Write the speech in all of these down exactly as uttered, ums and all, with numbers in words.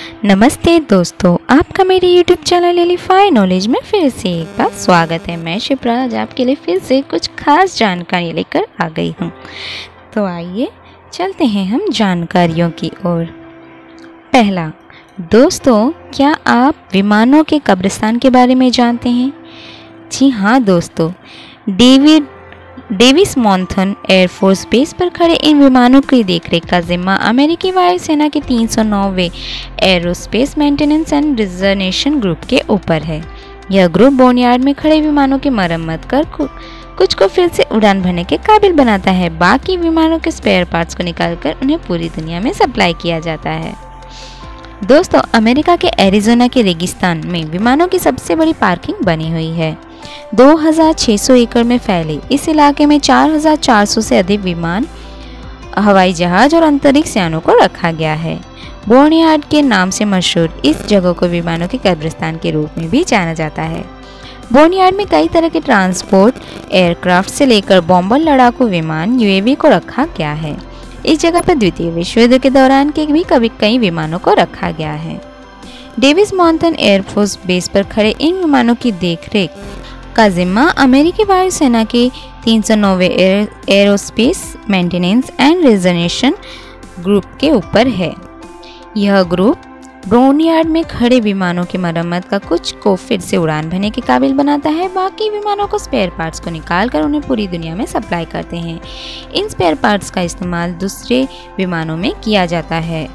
नमस्ते दोस्तों, आपका मेरे यूट्यूब चैनल एलिफाई नॉलेज में फिर से एक बार स्वागत है। मैं शिप्रा आज आपके लिए फिर से कुछ खास जानकारी लेकर आ गई हूँ। तो आइए चलते हैं हम जानकारियों की ओर। पहला, दोस्तों क्या आप विमानों के कब्रिस्तान के बारे में जानते हैं? जी हाँ दोस्तों, David Davis Monthan air force base पर खड़े इन विमानों की देखरेख का जिम्मा अमेरिकी वायुसेना के तीन सौ नौवें aerospace maintenance and reservation group के ऊपर है। यह ग्रुप बोनयार्ड में खड़े विमानों की मरम्मत कर कुछ को फिर से उड़ान भरने के काबिल बनाता है। बाकी विमानों के स्पेयर पार्ट्स को निकालकर उन्हें पूरी दुनिया में सप्लाई किया जाता है। दोस्तों, अमेरिका के एरिज़ोना के रेगिस्तान में विमानों की सबसे बड़ी पार्किंग बनी हुई है। दो हज़ार छह सौ एकड़ में फैले इस इलाके में चार हज़ार चार सौ से अधिक विमान, हवाई जहाज और अंतरिक्ष यानों को रखा गया है। बोर्नयार्ड के नाम से मशहूर इस जगह को विमानों के कब्रिस्तान के रूप में भी जाना जाता है। बोर्नयार्ड में कई तरह के ट्रांसपोर्ट एयरक्राफ्ट से लेकर बॉम्बर, लड़ाकू विमान, यूएवी को रखा गया है। इस जगह पर द्वितीय विश्व युद्ध के दौरान के भी कभी कई विमानों को रखा गया है। डेविस मॉन्थन एयरफोर्स बेस पर खड़े इन विमानों की देखरेख का जिम्मा अमेरिकी वायुसेना के तीन सौ नौवें aerospace maintenance and reservation group के ऊपर है। यह ग्रुप बोर्नयार्ड में खड़े विमानों की मरम्मत का कुछ को फिर से उड़ान भरने के काबिल बनाता है। बाकी विमानों को स्पेयर पार्ट्स को निकालकर उन्हें पूरी दुनिया में सप्लाई करते हैं। इन स्पेयर पार्ट्स का इस्तेमाल दूसरे विमानों में किया जाता है।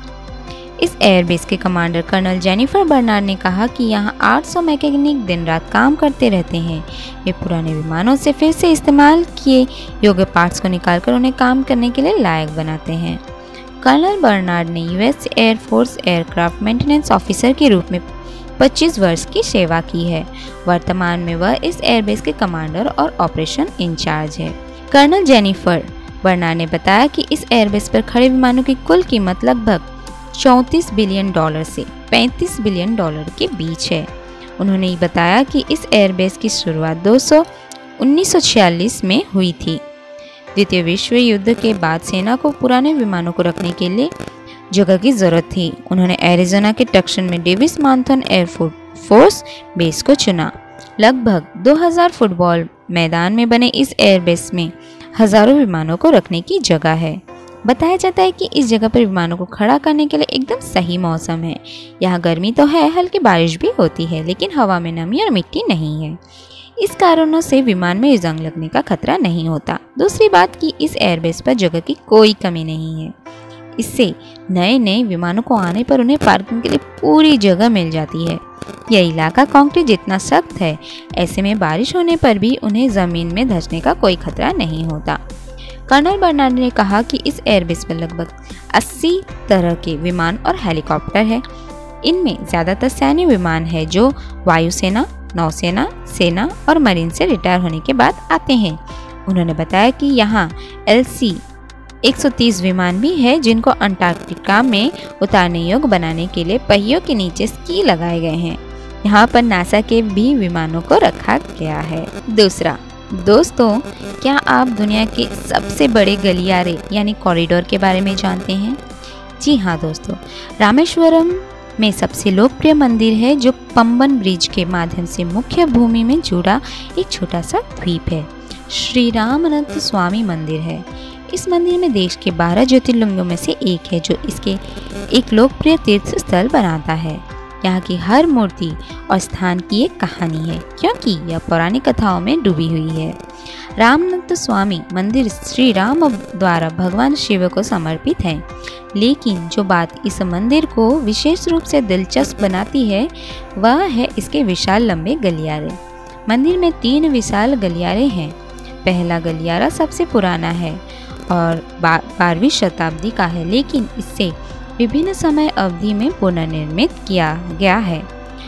इस एयरबेस के कमांडर कर्नल जेनिफर बर्नार्ड ने कहा कि यहाँ आठ सौ मैकेनिक दिन रात काम करते रहते हैं। वे पुराने विमानों से फिर से इस्तेमाल किए योग्य पार्ट्स को निकालकर उन्हें काम करने के लिए लायक बनाते हैं। कर्नल बर्नार्ड ने US air force aircraft maintenance officer के रूप में पच्चीस वर्ष की सेवा की है। वर्तमान में वह इस एयरबेस के कमांडर और ऑपरेशन इंचार्ज है। कर्नल जेनिफर बर्नार्ड ने बताया कि इस एयरबेस पर खड़े विमानों की कुल कीमत लगभग चौंतीस बिलियन डॉलर से पैंतीस बिलियन डॉलर के बीच है। उन्होंने बताया कि इस एयरबेस की शुरुआत दो सौ उन्नीस सौ छियालीस में हुई थी। द्वितीय विश्व युद्ध के बाद सेना को पुराने विमानों को रखने के लिए जगह की जरूरत थी। उन्होंने एरिज़ोना के टक्सन में डेविस मॉन्थन एयरफोर्स बेस को चुना। लगभग दो हज़ार फुटबॉल मैदान में बने इस एयरबेस में हजारों विमानों को रखने की जगह है। बताया जाता है कि इस जगह पर विमानों को खड़ा करने के लिए एकदम सही मौसम है। यहाँ गर्मी तो है, हल्की बारिश भी होती है, लेकिन हवा में नमी और मिट्टी नहीं है। इस कारणों से विमान में जंग लगने का खतरा नहीं होता। दूसरी बात कि इस एयरबेस पर जगह की कोई कमी नहीं है। इससे नए नए विमानों को आने पर उन्हें पार्किंग के लिए पूरी जगह मिल जाती है। यह इलाका कंक्रीट जितना सख्त है, ऐसे में बारिश होने पर भी उन्हें जमीन में धंसने का कोई खतरा नहीं होता। कर्नल बर्नार्ड ने कहा कि इस एयरबेस पर लगभग अस्सी तरह के विमान और हेलीकॉप्टर है। इनमें ज़्यादातर सैन्य विमान है जो वायुसेना, नौसेना, सेना और मरीन से रिटायर होने के बाद आते हैं। उन्होंने बताया कि यहाँ एल सी एक सौ तीस विमान भी है जिनको अंटार्कटिका में उतारने योग्य बनाने के लिए पहियों के नीचे स्की लगाए गए हैं। यहाँ पर नासा के भी विमानों को रखा गया है। दूसरा, दोस्तों क्या आप दुनिया के सबसे बड़े गलियारे यानी कॉरिडोर के बारे में जानते हैं? जी हाँ दोस्तों, रामेश्वरम में सबसे लोकप्रिय मंदिर है जो पंबन ब्रिज के माध्यम से मुख्य भूमि में जुड़ा एक छोटा सा द्वीप है। श्री रामानंद स्वामी मंदिर है। इस मंदिर में देश के बारह ज्योतिर्लिंगों में से एक है जो इसके एक लोकप्रिय तीर्थ स्थल बनाता है। यहाँ की हर मूर्ति और स्थान की एक कहानी है क्योंकि यह पौराणिक कथाओं में डूबी हुई है। रामानंद स्वामी मंदिर श्री राम द्वारा भगवान शिव को समर्पित है। लेकिन जो बात इस मंदिर को विशेष रूप से दिलचस्प बनाती है वह है इसके विशाल लंबे गलियारे। मंदिर में तीन विशाल गलियारे हैं। पहला गलियारा सबसे पुराना है और बारहवीं शताब्दी का है, लेकिन इससे विभिन्न समय अवधि में पुनर्निर्मित किया गया है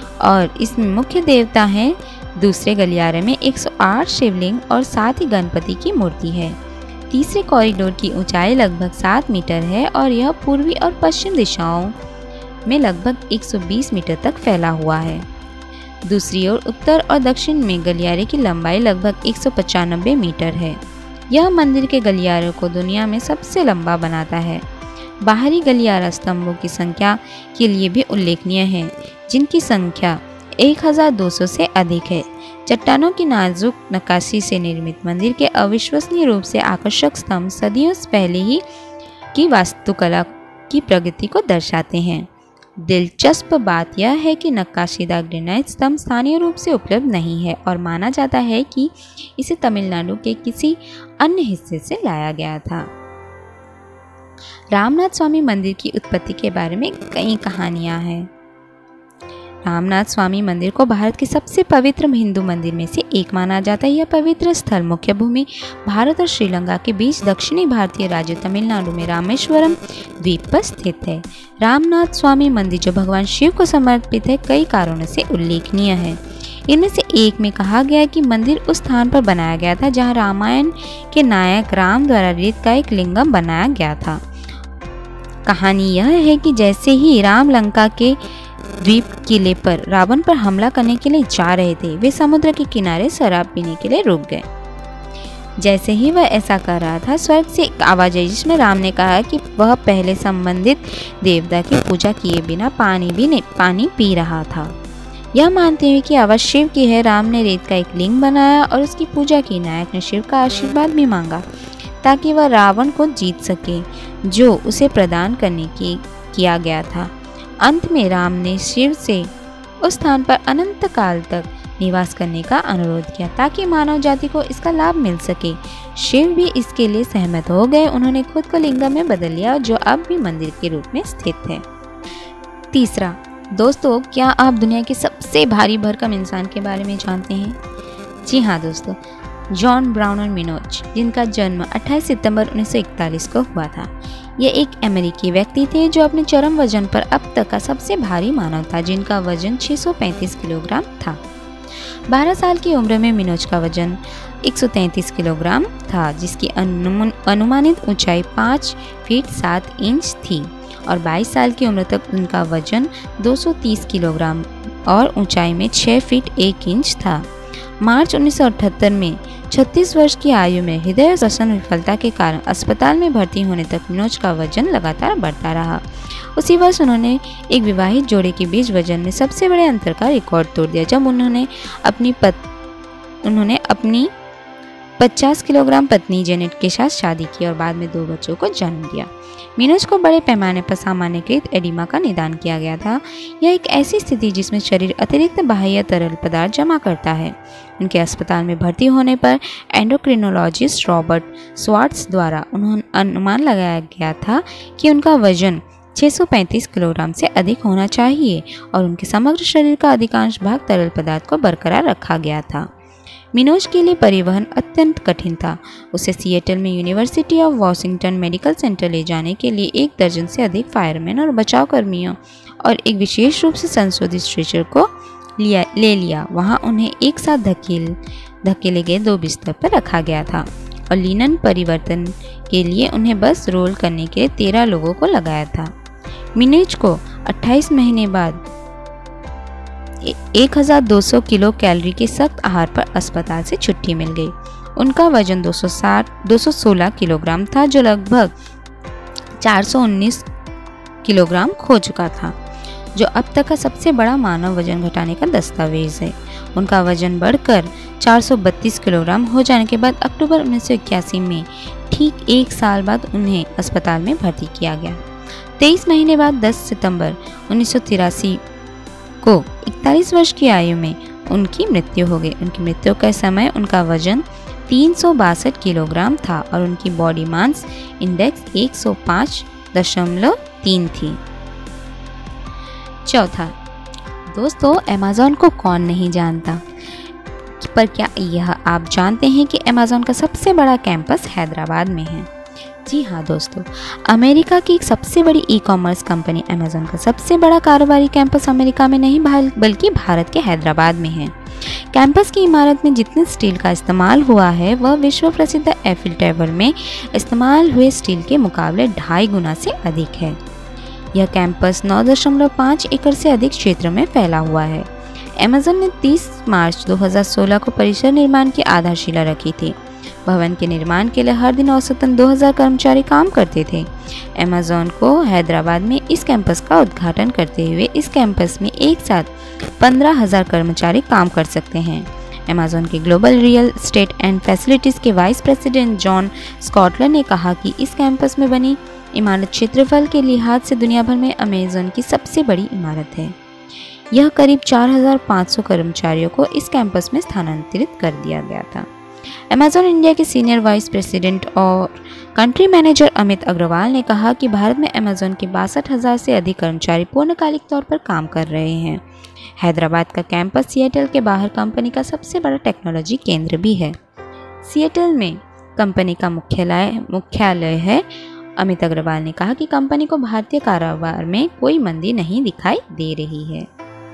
और इसमें मुख्य देवता हैं। दूसरे गलियारे में एक सौ आठ शिवलिंग और साथ ही गणपति की मूर्ति है। तीसरे कॉरिडोर की ऊंचाई लगभग सात मीटर है और यह पूर्वी और पश्चिम दिशाओं में लगभग एक सौ बीस मीटर तक फैला हुआ है। दूसरी ओर उत्तर और दक्षिण में गलियारे की लंबाई लगभग एक सौ पचानबे मीटर है। यह मंदिर के गलियारे को दुनिया में सबसे लंबा बनाता है। बाहरी गलियारा स्तंभों की संख्या के लिए भी उल्लेखनीय है, जिनकी संख्या एक हज़ार दो सौ से अधिक है। चट्टानों की नाजुक नक्काशी से निर्मित मंदिर के अविश्वसनीय रूप से आकर्षक स्तंभ सदियों पहले ही की वास्तुकला की प्रगति को दर्शाते हैं। दिलचस्प बात यह है कि नक्काशीदार ग्रेनाइट स्तंभ स्थानीय रूप से उपलब्ध नहीं है और माना जाता है कि इसे तमिलनाडु के किसी अन्य हिस्से से लाया गया था। रामनाथ स्वामी मंदिर की उत्पत्ति के बारे में कई कहानियां हैं। रामनाथ स्वामी मंदिर को भारत के सबसे पवित्र हिंदू मंदिर में से एक माना जाता है। यह पवित्र स्थल मुख्य भूमि भारत और श्रीलंका के बीच दक्षिणी भारतीय राज्य तमिलनाडु में रामेश्वरम द्वीप पर स्थित है। रामनाथ स्वामी मंदिर जो भगवान शिव को समर्पित है, कई कारणों से उल्लेखनीय है। इनमें से एक में कहा गया है कि मंदिर उस स्थान पर बनाया गया था जहाँ रामायण के नायक राम द्वारा रेत का एक लिंगम बनाया गया था। कहानी यह है कि जैसे ही राम लंका के द्वीप किले पर रावण पर हमला करने के लिए जा रहे थे, वे समुद्र के किनारे शराब पीने के लिए रुक गए। जैसे ही वह ऐसा कर रहा था, स्वर्ग से एक आवाज आई जिसमें राम ने कहा कि वह पहले संबंधित देवता की पूजा किए बिना पानी भी नहीं पानी पी रहा था। यह मानते हुए कि आवाज शिव की है, राम ने रेत का एक लिंग बनाया और उसकी पूजा की। नायक ने शिव का आशीर्वाद भी मांगा ताकि वह रावण को जीत सके, जो उसे प्रदान करने की किया गया था। अंत में राम ने शिव से उस स्थान पर अनंत काल तक निवास करने का अनुरोध किया ताकि मानव जाति को इसका लाभ मिल सके। शिव भी इसके लिए सहमत हो गए। उन्होंने खुद को लिंगम में बदल लिया, जो अब भी मंदिर के रूप में स्थित है। तीसरा, दोस्तों, क्या आप दुनिया के सबसे भारी भरकम इंसान के बारे में जानते हैं? जी हाँ दोस्तों, जॉन ब्राउनर मिनोज, जिनका जन्म अट्ठाईस सितंबर उन्नीस सौ इकतालीस को हुआ था। ये एक अमेरिकी व्यक्ति थे जो अपने चरम वजन पर अब तक का सबसे भारी मानव था, जिनका वजन छह सौ पैंतीस किलोग्राम था। बारह साल की उम्र में मिनोज का वजन एक सौ तैंतीस किलोग्राम था, जिसकी अनुमानित ऊंचाई पाँच फीट सात इंच थी और बाईस साल की उम्र तक उनका वजन दो सौ तीस किलोग्राम और ऊंचाई में छह फीट एक इंच था। मार्च उन्नीस सौ अठहत्तर में छत्तीस वर्ष की आयु में हृदय श्वसन विफलता के कारण अस्पताल में भर्ती होने तक मिनोज का वजन लगातार बढ़ता रहा। उसी वर्ष उन्होंने एक विवाहित जोड़े के बीच वजन में सबसे बड़े अंतर का रिकॉर्ड तोड़ दिया, जब उन्होंने अपनी पत उन्होंने अपनी पचास किलोग्राम पत्नी जेनेट के साथ शादी की और बाद में दो बच्चों को जन्म दिया। मिनोज को बड़े पैमाने पर सामान्यकृत एडिमा का निदान किया गया था। यह एक ऐसी स्थिति जिसमें शरीर अतिरिक्त बाह्य तरल पदार्थ जमा करता है। उनके अस्पताल में भर्ती होने पर एंडोक्रिनोलॉजिस्ट रॉबर्ट स्वार्ट्स द्वारा उन्होंने अनुमान लगाया गया था कि उनका वजन छह सौ पैंतीस किलोग्राम से अधिक होना चाहिए और उनके समग्र शरीर का अधिकांश भाग तरल पदार्थ को बरकरार रखा गया था। मिनोज के लिए परिवहन अत्यंत कठिन था। उसे सिएटल में university of Washington medical center ले जाने के लिए एक दर्जन से अधिक फायरमैन और बचाव कर्मियों और एक विशेष रूप से संशोधित स्ट्रेचर को लिया ले लिया। वहां उन्हें एक साथ धकेल धकेले गए दो बिस्तर पर रखा गया था और लिनन परिवर्तन के लिए उन्हें बस रोल करने के लिए तेरह लोगों को लगाया था। मिनोज को अट्ठाईस महीने बाद एक हज़ार दो सौ किलो कैलोरी के सख्त आहार पर अस्पताल से छुट्टी मिल गई। उनका वजन दो सौ साठ दो सौ सोलह किलोग्राम था, जो लगभग चार सौ उन्नीस किलोग्राम खो चुका था, जो अब तक का सबसे बड़ा मानव वजन घटाने का दस्तावेज है। उनका वजन बढ़कर चार सौ बत्तीस किलोग्राम हो जाने के बाद अक्टूबर उन्नीस सौ इक्यासी में ठीक एक साल बाद उन्हें अस्पताल में भर्ती किया गया। तेईस महीने बाद दस सितंबर उन्नीस सौ तिरासी को इकतालीस वर्ष की आयु में उनकी मृत्यु हो गई। उनकी मृत्यु के समय उनका वजन तीन सौ बासठ किलोग्राम था और उनकी बॉडी मास इंडेक्स एक सौ पाँच दशमलव तीन थी। चौथा, दोस्तों, अमेज़न को कौन नहीं जानता, पर क्या यह आप जानते हैं कि अमेज़न का सबसे बड़ा कैंपस हैदराबाद में है? जी हाँ दोस्तों, अमेरिका की एक सबसे बड़ी ई कॉमर्स कंपनी अमेज़न का सबसे बड़ा कारोबारी कैंपस अमेरिका में नहीं बल्कि भारत के हैदराबाद में है। कैंपस की इमारत में जितने स्टील का इस्तेमाल हुआ है वह विश्व प्रसिद्ध एफिल टावर में इस्तेमाल हुए स्टील के मुकाबले ढाई गुना से अधिक है। यह कैंपस नौ दशमलव पाँच एकड़ से अधिक क्षेत्र में फैला हुआ है। अमेज़न ने तीस मार्च दो हज़ार सोलह को परिसर निर्माण की आधारशिला रखी थी। भवन के निर्माण के लिए हर दिन औसतन दो हज़ार कर्मचारी काम करते थे। अमेज़न को हैदराबाद में इस कैंपस का उद्घाटन करते हुए इस कैंपस में एक साथ पंद्रह हज़ार कर्मचारी काम कर सकते हैं। अमेज़न के global real estate and facilities के वाइस प्रेसिडेंट जॉन स्कॉटलर ने कहा कि इस कैंपस में बनी इमारत क्षेत्रफल के लिहाज से दुनिया भर में अमेज़न की सबसे बड़ी इमारत है। यह करीब चार हज़ार पाँच सौ कर्मचारियों को इस कैंपस में स्थानांतरित कर दिया गया था। अमेज़न इंडिया के सीनियर वाइस प्रेसिडेंट और कंट्री मैनेजर अमित अग्रवाल ने कहा कि भारत में अमेज़न के बासठ हज़ार से अधिक कर्मचारी पूर्णकालिक तौर पर काम कर रहे हैं। हैदराबाद का कैंपस सिएटल के बाहर कंपनी का सबसे बड़ा टेक्नोलॉजी केंद्र भी है। सिएटल में कंपनी का मुख्यालय मुख्यालय है। अमित अग्रवाल ने कहा कि कंपनी को भारतीय कारोबार में कोई मंदी नहीं दिखाई दे रही है।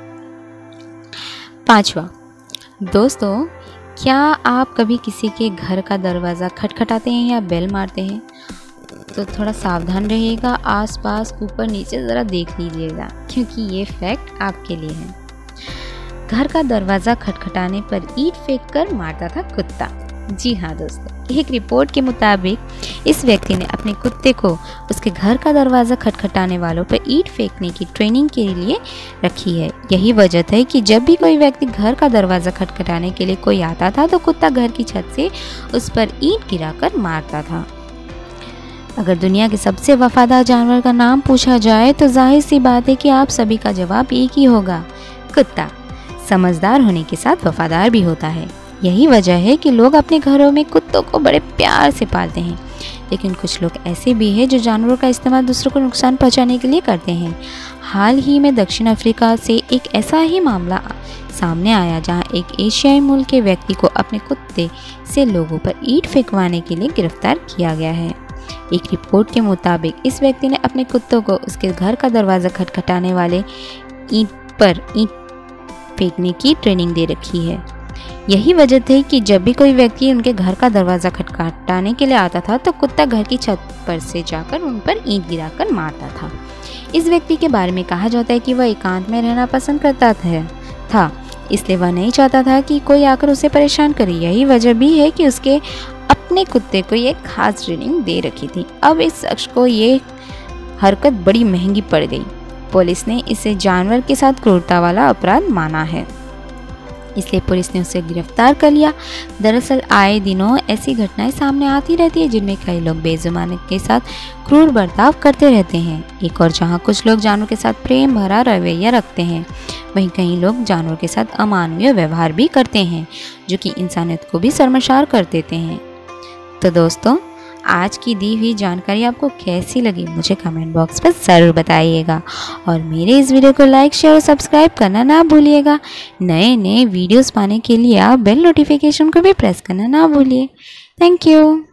पांचवा, दोस्तों, क्या आप कभी किसी के घर का दरवाज़ा खटखटाते हैं या बेल मारते हैं? तो थोड़ा सावधान रहिएगा, आसपास ऊपर नीचे ज़रा देख लीजिएगा, क्योंकि ये फैक्ट आपके लिए है। घर का दरवाज़ा खटखटाने पर ईंट फेंक कर मारता था कुत्ता। जी हाँ दोस्तों, एक रिपोर्ट के मुताबिक इस व्यक्ति ने अपने कुत्ते को उसके घर का दरवाज़ा खटखटाने वालों पर ईंट फेंकने की ट्रेनिंग के लिए रखी है। यही वजह है कि जब भी कोई व्यक्ति घर का दरवाज़ा खटखटाने के लिए कोई आता था तो कुत्ता घर की छत से उस पर ईंट गिराकर मारता था। अगर दुनिया के सबसे वफादार जानवर का नाम पूछा जाए तो जाहिर सी बात है कि आप सभी का जवाब एक ही होगा, कुत्ता। समझदार होने के साथ वफादार भी होता है। यही वजह है कि लोग अपने घरों में कुत्तों को बड़े प्यार से पालते हैं। लेकिन कुछ लोग ऐसे भी हैं जो जानवरों का इस्तेमाल दूसरों को नुकसान पहुंचाने के लिए करते हैं। हाल ही में दक्षिण अफ्रीका से एक ऐसा ही मामला सामने आया जहां एक एशियाई मूल के व्यक्ति को अपने कुत्ते से लोगों पर ईंट फेंकवाने के लिए गिरफ्तार किया गया है। एक रिपोर्ट के मुताबिक इस व्यक्ति ने अपने कुत्तों को उसके घर का दरवाज़ा खटखटाने वाले ईंट पर ईंट फेंकने की ट्रेनिंग दे रखी है। यही वजह थी कि जब भी कोई व्यक्ति उनके घर का दरवाज़ा खटखटाने के लिए आता था तो कुत्ता घर की छत पर से जाकर उन पर ईंट गिराकर मारता था। इस व्यक्ति के बारे में कहा जाता है कि वह एकांत में रहना पसंद करता था, इसलिए वह नहीं चाहता था कि कोई आकर उसे परेशान करे। यही वजह भी है कि उसके अपने कुत्ते को ये खास ट्रेनिंग दे रखी थी। अब इस शख्स को ये हरकत बड़ी महंगी पड़ गई। पुलिस ने इसे जानवर के साथ क्रूरता वाला अपराध माना है, इसलिए पुलिस ने उसे गिरफ्तार कर लिया। दरअसल आए दिनों ऐसी घटनाएं सामने आती रहती है जिनमें कई लोग बेजुबान के साथ क्रूर बर्ताव करते रहते हैं। एक और जहां कुछ लोग जानवरों के साथ प्रेम भरा रवैया रखते हैं, वहीं कई लोग जानवरों के साथ अमानवीय व्यवहार भी करते हैं जो कि इंसानियत को भी शर्मसार कर देते हैं। तो दोस्तों, आज की दी हुई जानकारी आपको कैसी लगी मुझे कमेंट बॉक्स पर ज़रूर बताइएगा और मेरे इस वीडियो को लाइक शेयर और सब्सक्राइब करना ना भूलिएगा। नए नए वीडियोस पाने के लिए आप बेल नोटिफिकेशन को भी प्रेस करना ना भूलिए। Thank you.